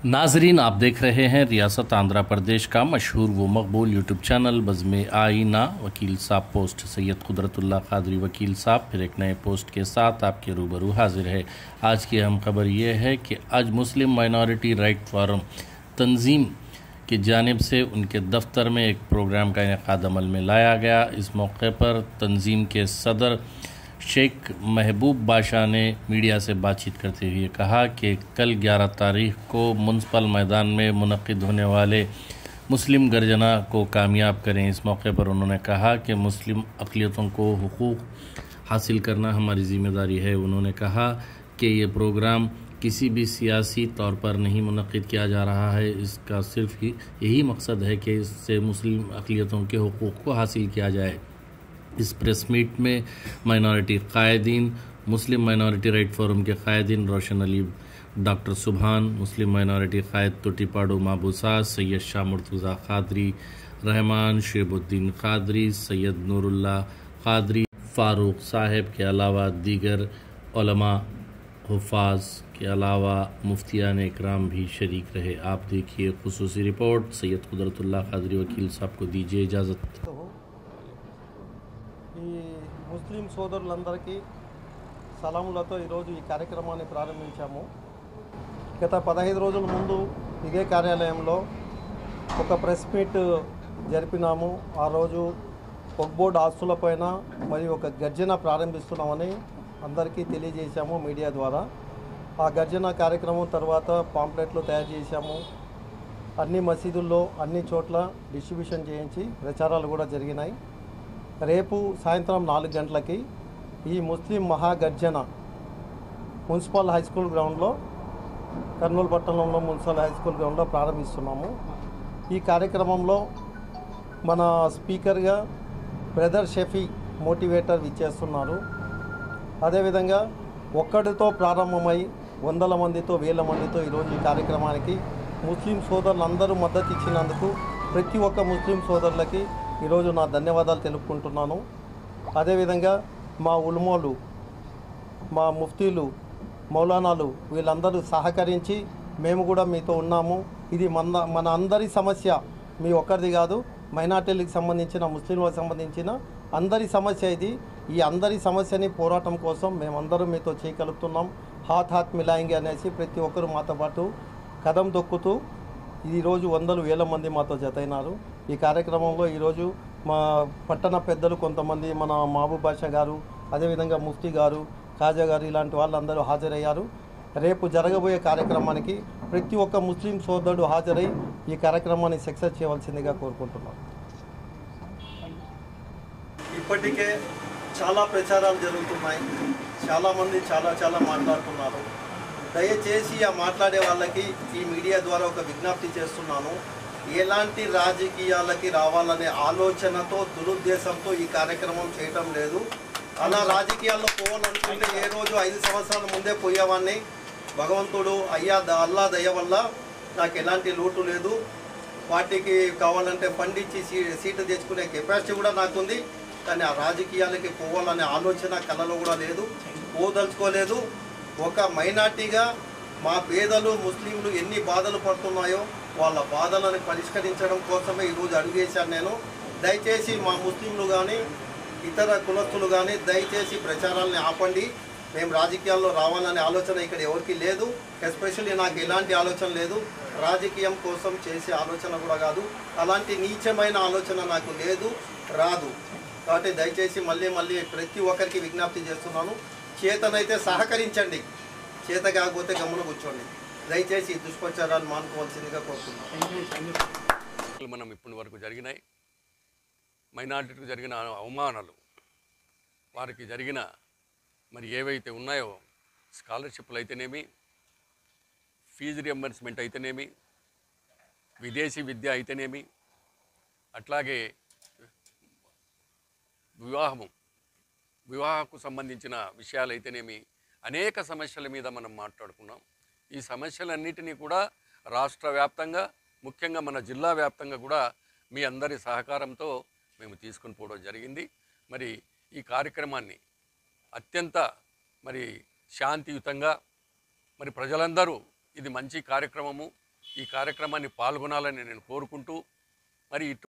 नाजरीन, आप देख रहे हैं रियासत आंध्र प्रदेश का मशहूर व मकबूल यूट्यूब चैनल बज़्म आईना। वकील साहब पोस्ट सैयद कुदरतुल्लाह कादरी वकील साहब फिर एक नए पोस्ट के साथ आपके रूबरू हाजिर है। आज की अहम खबर ये है कि आज मुस्लिम माइनॉरिटी राइट फोरम तंजीम की जानिब से उनके दफ्तर में एक प्रोग्राम का इनेकाद अमल में लाया गया। इस मौके पर तंजीम के सदर शेख महबूब बाशा ने मीडिया से बातचीत करते हुए कहा कि कल 11 तारीख को म्युनिसिपल मैदान में मुनक्किद होने वाले मुस्लिम गर्जना को कामयाब करें। इस मौके पर उन्होंने कहा कि मुस्लिम अक़लियतों को हुकूक़ हासिल करना हमारी ज़िम्मेदारी है। उन्होंने कहा कि ये प्रोग्राम किसी भी सियासी तौर पर नहीं मुनक्किद किया जा रहा है। इसका सिर्फ यही मकसद है कि इससे मुस्लिम अक़लियतों के हुकूक़ को हासिल किया जाए। इस प्रेस मीट में माइनॉरिटी कायदीन, मुस्लिम माइनॉरिटी राइट फोरम के कायदीन Roshan Ali, doctor Subhan, Muslim minority कायद तुटीपाडू महबूसा, सैयद शाह मुर्तज़ा कादरी, रहमान शेबुद्दीन कादरी, सैयद नूरुल्लाह कादरी, फ़ारूक साहब के अलावा दीगर उलमा, हुफ़ाज़ के अलावा मुफ्तियान इकराम भी शरीक रहे। आप देखिए खुसूसी रिपोर्ट। सैयद कुदरतुल्लाह कादरी वकील साहब को दीजिए इजाज़त। ఈ ముస్లిం సోదరులందరికీ సలాములతో ఈరోజు ఈ కార్యక్రమాన్ని ప్రారంభించాము. గత 15 రోజుల ముందు ఇదే కార్యాలయంలో ఒక ప్రెస్ మీట్ జరిపినాము. ఆ రోజు వక్ఫ్ బోర్డు ఆస్తులపైన మరియు ఒక గర్జన ప్రారంభిస్తున్నామని అందరికీ తెలియజేశాము మీడియా ద్వారా. ఆ గర్జన కార్యక్రమం తర్వాత పాంప్లెట్లు తయారు చేశాము. అన్ని మసీదుల్లో అన్ని చోట్ల డిస్ట్రిబ్యూషన్ చేయించి ప్రచారాలు కూడా జరిగినాయి. రేపు సాయంత్రం 4 గంటలకి ఈ ముస్లిం మహాగర్జన మున్సిపల్ హై స్కూల్ గ్రౌండ్లో, కర్నూలు పట్టణంలో మున్సిపల్ హై స్కూల్ గ్రౌండ్లో ప్రారంభిస్తున్నాము. ఈ కార్యక్రమంలో మన స్పీకర్గా బ్రదర్ షఫీ మోటివేటర్ ఇచ్చేస్తున్నారు. అదేవిధంగా ఒక్కడితో ప్రారంభమై వందల మందితో, వేల మందితో ఈరోజు ఈ కార్యక్రమానికి ముస్లిం సోదరులందరూ మద్దతు ఇచ్చినందుకు ప్రతి ఒక్క ముస్లిం సోదరులకి ఈరోజు నా ధన్యవాదాలు తెలుపుకుంటున్నాను. అదేవిధంగా మా ఉలమాలు, మా ముఫ్తీలు, మౌలానాలు వీళ్ళందరూ సహకరించి మేము కూడా మీతో ఉన్నాము. ఇది మన అందరి సమస్య, మీ ఒక్కరిది కాదు, మైనార్టీలకు సంబంధించిన, ముస్లింలకు సంబంధించిన అందరి సమస్య ఇది. ఈ అందరి సమస్యని పోరాటం కోసం మేమందరం మీతో చేయగలుగుతున్నాం. హాత్ మిలాయింగ్ అనేసి ప్రతి ఒక్కరు మాతో పాటు కదం దొక్కుతూ ఈరోజు వందలు వేల మంది మాతో జతైనారు. ఈ కార్యక్రమంలో ఈరోజు మా పట్టణ పెద్దలు కొంతమంది, మన మహబూబ్ బాషా గారు, అదేవిధంగా ముఫ్తీ గారు, ఖాజా గారు, ఇలాంటి వాళ్ళందరూ హాజరయ్యారు. రేపు జరగబోయే కార్యక్రమానికి ప్రతి ఒక్క ముస్లిం సోదరుడు హాజరై ఈ కార్యక్రమాన్ని సక్సెస్ చేయవలసిందిగా కోరుకుంటున్నాను. ఇప్పటికే చాలా ప్రచారాలు జరుగుతున్నాయి. చాలామంది చాలా మాట్లాడుతున్నారు. దయచేసి ఆ మాట్లాడే వాళ్ళకి ఈ మీడియా ద్వారా ఒక విజ్ఞప్తి చేస్తున్నాను. ఎలాంటి రాజకీయాలకి రావాలనే ఆలోచనతో, దురుద్దేశంతో ఈ కార్యక్రమం చేయటం లేదు. అలా రాజకీయాల్లో పోవాలనుకుంటే ఏ రోజు 5 సంవత్సరాల ముందే పోయేవాడిని. భగవంతుడు అల్లా దయ వల్ల నాకు ఎలాంటి లోటు లేదు. పార్టీకి కావాలంటే ఫండ్ ఇచ్చి సీటు తెచ్చుకునే కెపాసిటీ కూడా నాకుంది. కానీ ఆ రాజకీయాలకి పోవాలనే ఆలోచన కళలో కూడా లేదు, పోదలుచుకోలేదు. ఒక మైనార్టీగా మా పేదలు, ముస్లింలు ఎన్ని బాధలు పడుతున్నాయో వాళ్ళ బాధలను పరిష్కరించడం కోసమే ఈరోజు అడుగేశాను నేను. దయచేసి మా ముస్లింలు కానీ, ఇతర కులస్తులు కానీ దయచేసి ప్రచారాలని ఆపండి. మేము రాజకీయాల్లో రావాలనే ఆలోచన ఇక్కడ ఎవరికి లేదు. ఎస్పెషల్లీ నాకు ఎలాంటి ఆలోచన లేదు. రాజకీయం కోసం చేసే ఆలోచన కూడా కాదు. అలాంటి నీచమైన ఆలోచన నాకు లేదు, రాదు. కాబట్టి దయచేసి మళ్ళీ ప్రతి ఒక్కరికి విజ్ఞప్తి చేస్తున్నాను. చేతనైతే సహకరించండి, చేత కాకపోతే గమ్మున కూర్చోండి. దయచేసి దుష్ప్రచారాలు మానుకోవాల్సిందిగా కోరుతున్నాను. మనం ఇప్పటి వరకు జరిగినాయి మైనారిటీకి జరిగిన అవమానాలు, వారికి జరిగిన మరి ఏవైతే ఉన్నాయో స్కాలర్షిప్లు అయితేనేమి, ఫీజు రియంబర్స్మెంట్ అయితేనేమి, విదేశీ విద్య అయితేనేమి, అట్లాగే వివాహకు సంబంధించిన విషయాలైతేనేమి అనేక సమస్యల మీద మనం మాట్లాడుకున్నాం. ఈ సమస్యలన్నిటినీ కూడా రాష్ట్ర వ్యాప్తంగా, ముఖ్యంగా మన జిల్లా వ్యాప్తంగా కూడా మీ అందరి సహకారంతో మేము తీసుకుని పోవడం జరిగింది. మరి ఈ కార్యక్రమాన్ని అత్యంత మరి శాంతియుతంగా మరి ప్రజలందరూ ఇది మంచి కార్యక్రమము, ఈ కార్యక్రమాన్ని పాల్గొనాలని నేను కోరుకుంటూ మరి